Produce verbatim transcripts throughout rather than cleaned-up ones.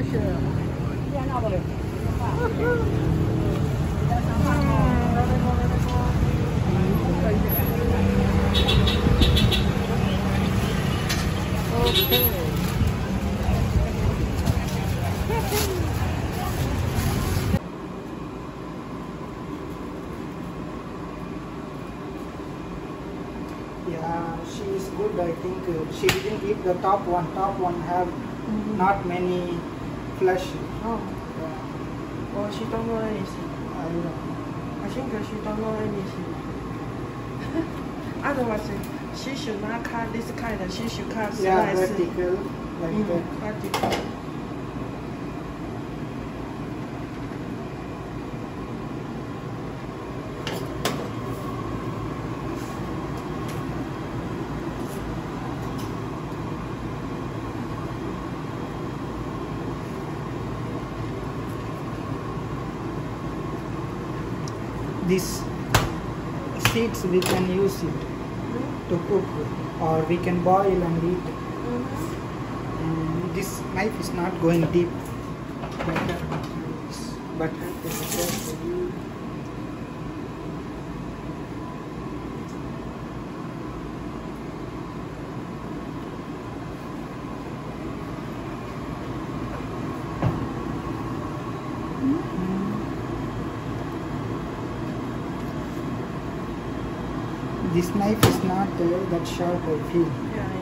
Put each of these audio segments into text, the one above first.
Yeah, she is good. I think uh, she didn't eat the top one. Top one have mm-hmm. not many flesh. Oh. Yeah. Well, she don't know anything. I don't know. I think she don't know anything. Otherwise, she should not cut this kind. She should cut slice. Yeah, vertical like mm, that. Vertical. These seeds we can use it mm-hmm. to cook, or we can boil and eat. Mm-hmm. And this knife is not going deep. Better, butter is better for you. This knife is not uh, that sharp, I feel. Yeah, yeah.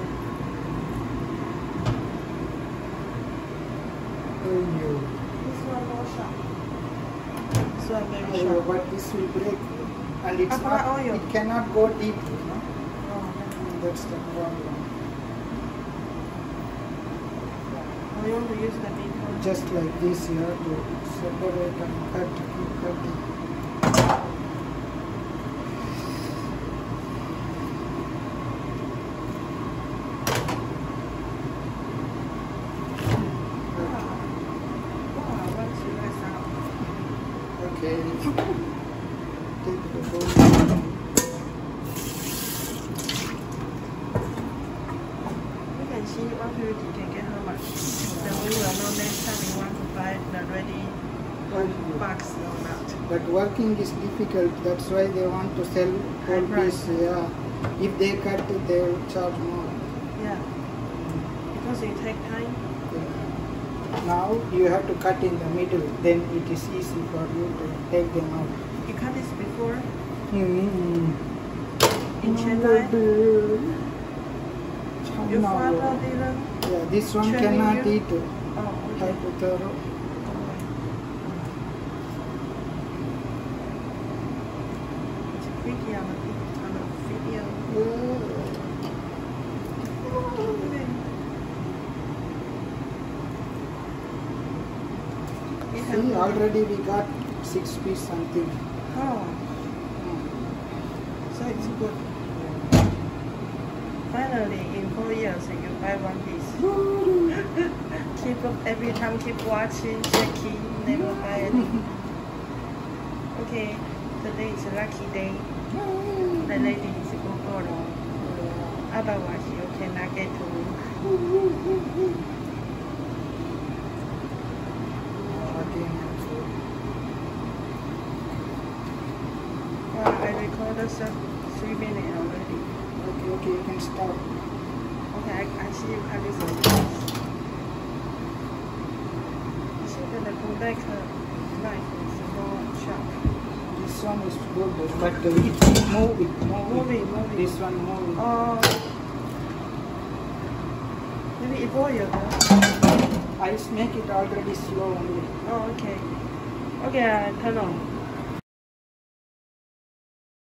Oh no. This one more sharp. This one very Oh, sharp. but this will break. And it's Apply not, oil. it cannot go deep, you know. Oh, That's the problem. oh, you want to use the big one? Just like this, you have to separate and cut, keep cutting. Okay. Take the bowl. You can see what you can get how much. Then we will know next time we want to buy the ready box or not. But working is difficult. That's why they want to sell whole piece. Yeah. If they cut it, they will charge more. Yeah. Because it takes time. Now you have to cut in the middle, then it is easy for you to take them out. You cut this before? Mm-hmm. In Chennai? Your No. father didn't? Yeah, this one Training cannot you? eat. Oh, okay. Have to thorough. It's creepy on the, on the video. See, already we got six piece something. Oh, so it's good. Finally, in four years, you buy one piece. Keep up every time, keep watching, checking, never buy anything. Okay, today is a lucky day. The lady is go go. Otherwise, you cannot get to. Well, I recorded some three minutes already. Okay, okay, you can stop. Okay, I, I see you cut this one. I see that the Kodak knife is more sharp. This one is good, but uh, it move it, move Moving, it. moving. This one move it. Oh, maybe it boiled. I make it already slow only. Oh, okay. Okay, I turn on.